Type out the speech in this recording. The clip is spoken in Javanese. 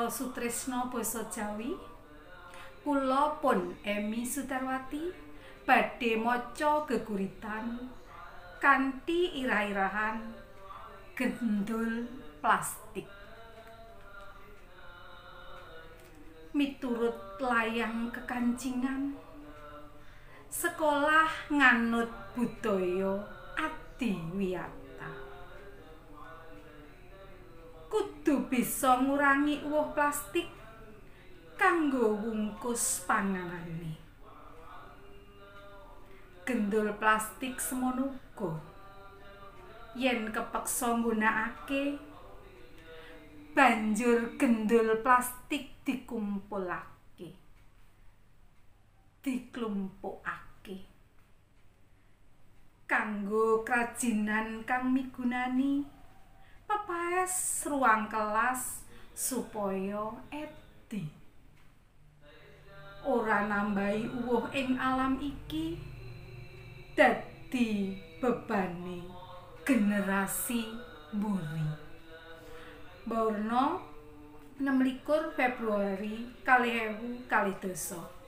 saha sutresna basa Jawi. Kula pun Emi Sutarwati badhe maca geguritan kanthi irah-irahan gendul plastik. Miturut layang kekancingan, sekolah nganut budaya adiwiyata. Kudu bisa ngurangi uwuh plastik kanggo wungkus panganane. Gendul plastik semono uga yen kepeksa nggunakake, banjur gendul plastik dikumpulake, diklumpukake kanggo krajinan kang migunani pepaes ruang kelas supaya edi. Ora nambahi uwuh ing alam iki dadi bebane generasi mburi. Baurna 26 Februari 2022.